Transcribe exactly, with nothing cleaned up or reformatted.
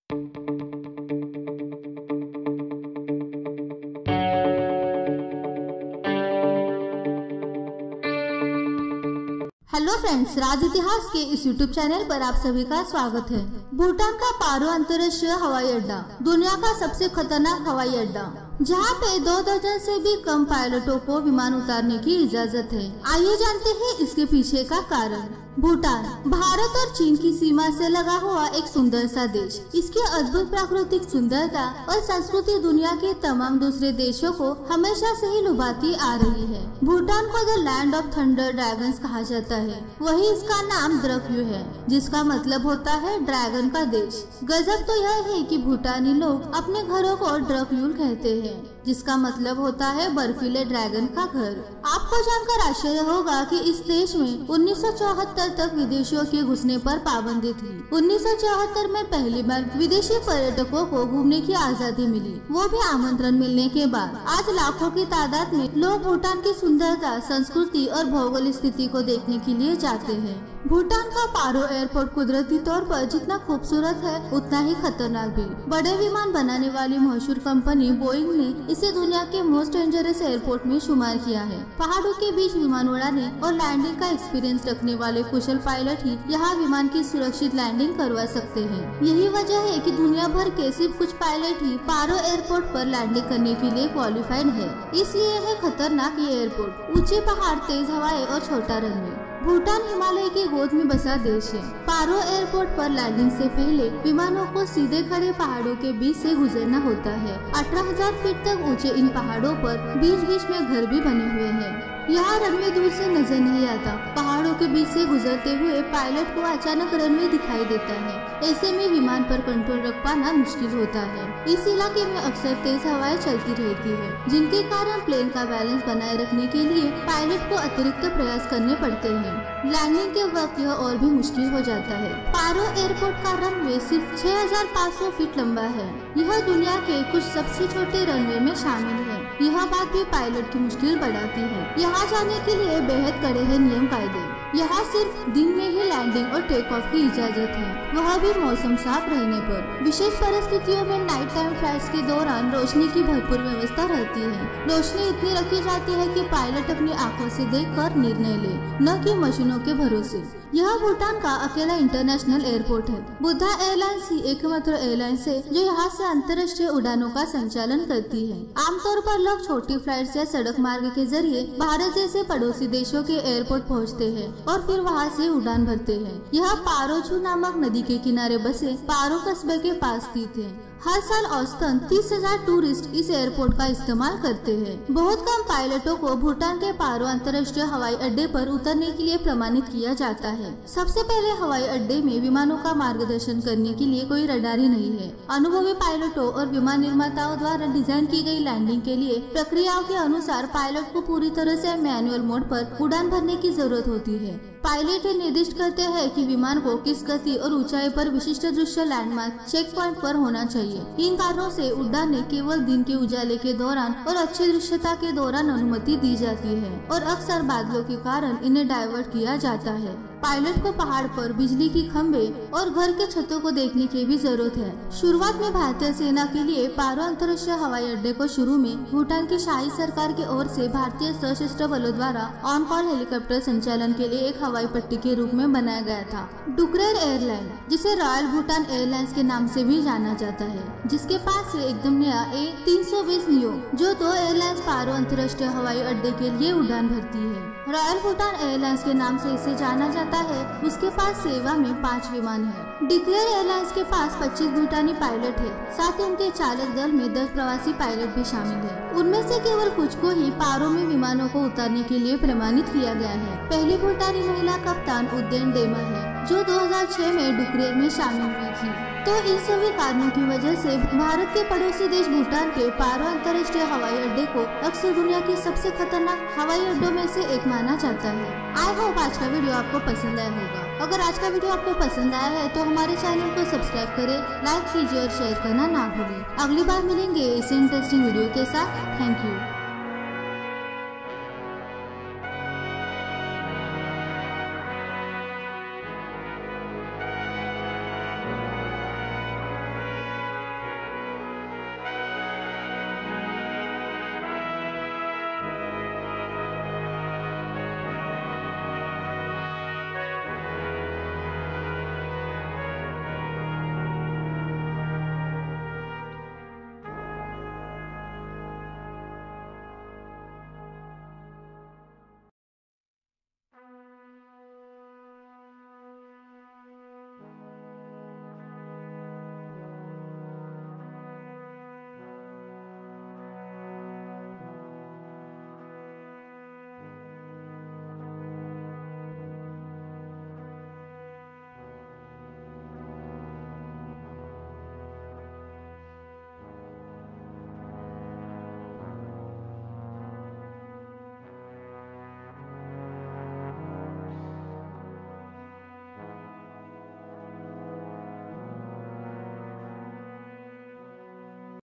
Hello friends, राज इतिहास के इस यूट्यूब चैनल पर आप सभी का स्वागत है। भूटान का पारो अंतर्राष्ट्रीय हवाई अड्डा दुनिया का सबसे खतरनाक हवाई अड्डा, जहां पे दो दर्जन से भी कम पायलटों को विमान उतारने की इजाजत है। आइए जानते हैं इसके पीछे का कारण। भूटान भारत और चीन की सीमा से लगा हुआ एक सुंदर सा देश। इसकी अद्भुत प्राकृतिक सुंदरता और संस्कृति दुनिया के तमाम दूसरे देशों को हमेशा से ही लुभाती आ रही है। भूटान को the land of thunder dragons कहा जाता है। वही इसका नाम द्रक्यू है, जिसका मतलब होता है ड्रैगन का देश। गजब तो यह है कि भूटानी लोग अपने घरों को ड्रक्यूल कहते हैं, जिसका मतलब होता है बर्फीले ड्रैगन का घर। आपको जानकर आश्चर्य होगा कि इस देश में उन्नीस सौ चौहत्तर तक विदेशियों के घुसने पर पाबंदी थी। उन्नीस सौ चौहत्तर में पहली बार विदेशी पर्यटकों को घूमने की आजादी मिली, वो भी आमंत्रण मिलने के बाद। आज लाखों की तादाद में लोग भूटान की सुंदरता, संस्कृति और भौगोलिक स्थिति को देखने के लिए जाते हैं। भूटान का पारो एयरपोर्ट कुदरती तौर पर जितना खूबसूरत है, उतना ही खतरनाक भी। बड़े विमान बनाने वाली मशहूर कंपनी बोइंग ने इसे दुनिया के मोस्ट डेंजरस एयरपोर्ट में शुमार किया है। पहाड़ों के बीच विमान उड़ाने और लैंडिंग का एक्सपीरियंस रखने वाले कुशल पायलट ही यहाँ विमान की सुरक्षित लैंडिंग करवा सकते हैं। यही वजह है कि दुनिया भर के सिर्फ कुछ पायलट ही पारो एयरपोर्ट पर लैंडिंग करने के लिए क्वालिफाइड है। इसलिए है खतरनाक ये एयरपोर्ट। ऊंचे पहाड़, तेज हवाएं और छोटा रनवे। भूटान हिमालय की गोद में बसा देश है। पारो एयरपोर्ट पर लैंडिंग से पहले विमानों को सीधे खड़े पहाड़ों के बीच से गुजरना होता है। अठारह हजार फीट तक ऊंचे इन पहाड़ों पर बीच बीच में घर भी बने हुए हैं। यहाँ रनवे दूर से नजर नहीं आता। पहाड़ों के बीच से गुजरते हुए पायलट को अचानक रनवे दिखाई देता है। ऐसे में विमान पर कंट्रोल रख पाना मुश्किल होता है। इस इलाके में अक्सर तेज हवाएं चलती रहती है, जिनके कारण प्लेन का बैलेंस बनाए रखने के लिए पायलट को अतिरिक्त प्रयास करने पड़ते हैं। लैंडिंग के वक्त यह और भी मुश्किल हो जाता है। पारो एयरपोर्ट का रनवे सिर्फ छह हजार पाँच सौ फीट लंबा है। यह दुनिया के कुछ सबसे छोटे रनवे में शामिल है। यह बात भी पायलट की मुश्किल बढ़ाती है। यहाँ जाने के लिए बेहद कड़े हैं नियम कायदे। यहाँ सिर्फ दिन में ही लैंडिंग और टेक ऑफ की इजाजत है, वह भी मौसम साफ रहने पर। विशेष परिस्थितियों में नाइट टाइम फ्लाइट्स के दौरान रोशनी की भरपूर व्यवस्था रहती है। रोशनी इतनी रखी जाती है कि पायलट अपनी आंखों से देखकर निर्णय ले, न कि मशीनों के भरोसे। यह भूटान का अकेला इंटरनेशनल एयरपोर्ट है। बुद्धा एयरलाइंस ही एकमात्र एयरलाइंस है जो यहाँ से अंतर्राष्ट्रीय उड़ानों का संचालन करती है। आमतौर पर लोग छोटी फ्लाइट या सड़क मार्ग के जरिए भारत जैसे पड़ोसी देशों के एयरपोर्ट पहुँचते हैं और फिर वहाँ से उड़ान भरते हैं। यह पारोचू नामक नदी के किनारे बसे पारो कस्बे के पास स्थित है। हर साल औसतन तीस हजार टूरिस्ट इस एयरपोर्ट का इस्तेमाल करते हैं। बहुत कम पायलटों को भूटान के पारो अंतर्राष्ट्रीय हवाई अड्डे पर उतरने के लिए प्रमाणित किया जाता है। सबसे पहले हवाई अड्डे में विमानों का मार्गदर्शन करने के लिए कोई रडार ही नहीं है। अनुभवी पायलटों और विमान निर्माताओं द्वारा डिजाइन की गई लैंडिंग के लिए प्रक्रियाओं के अनुसार पायलट को पूरी तरह से मैनुअल मोड पर उड़ान भरने की जरूरत होती है। पायलट निर्दिष्ट करते हैं कि विमान को किस गति और ऊंचाई पर विशिष्ट दृश्य लैंडमार्क चेक पॉइंट पर होना चाहिए। इन कारणों से उड़ान ने केवल दिन के उजाले के दौरान और अच्छी दृश्यता के दौरान अनुमति दी जाती है और अक्सर बादलों के कारण इन्हें डाइवर्ट किया जाता है। पायलट को पहाड़ पर बिजली की खंभे और घर के छतों को देखने की भी जरूरत है। शुरुआत में भारतीय सेना के लिए पारो अंतर्राष्ट्रीय हवाई अड्डे को शुरू में भूटान की शाही सरकार की ओर से भारतीय सशस्त्र बलों द्वारा ऑन कॉल हेलीकॉप्टर संचालन के लिए एक हवाई पट्टी के रूप में बनाया गया था। डुकरेर एयरलाइन, जिसे रॉयल भूटान एयरलाइंस के नाम से भी जाना जाता है, जिसके पास से एकदम नया ए तीन सौ बीस नियो, जो दो एयरलाइंस पारो अंतर्राष्ट्रीय हवाई अड्डे के लिए उड़ान भरती है। रॉयल भूटान एयरलाइंस के नाम से इसे जाना जाता है। उसके पास सेवा में पाँच विमान है। डिक्लेयर एयरलाइंस के पास पच्चीस भूटानी पायलट है। साथ ही उनके चालक दल में दस प्रवासी पायलट भी शामिल है। उनमें से केवल कुछ को ही पारो में विमानों को उतारने के लिए प्रमाणित किया गया है। पहली भूटानी महिला कप्तान उद्देन डेमा है, जो दो हजार छह में डुकरेर में शामिल हुई थी। तो इन सभी कारणों की वजह से भारत के पड़ोसी देश भूटान के पारो अंतर्राष्ट्रीय हवाई अड्डे को अक्सर दुनिया की सबसे खतरनाक हवाई अड्डों में से एक माना जाता है। आई होप आज का वीडियो आपको पसंद आया होगा। अगर आज का वीडियो आपको पसंद आया है तो हमारे चैनल को सब्सक्राइब करें, लाइक कीजिए और शेयर करना ना भूलें। अगली बार मिलेंगे इस इंटरेस्टिंग वीडियो के साथ। Thank you.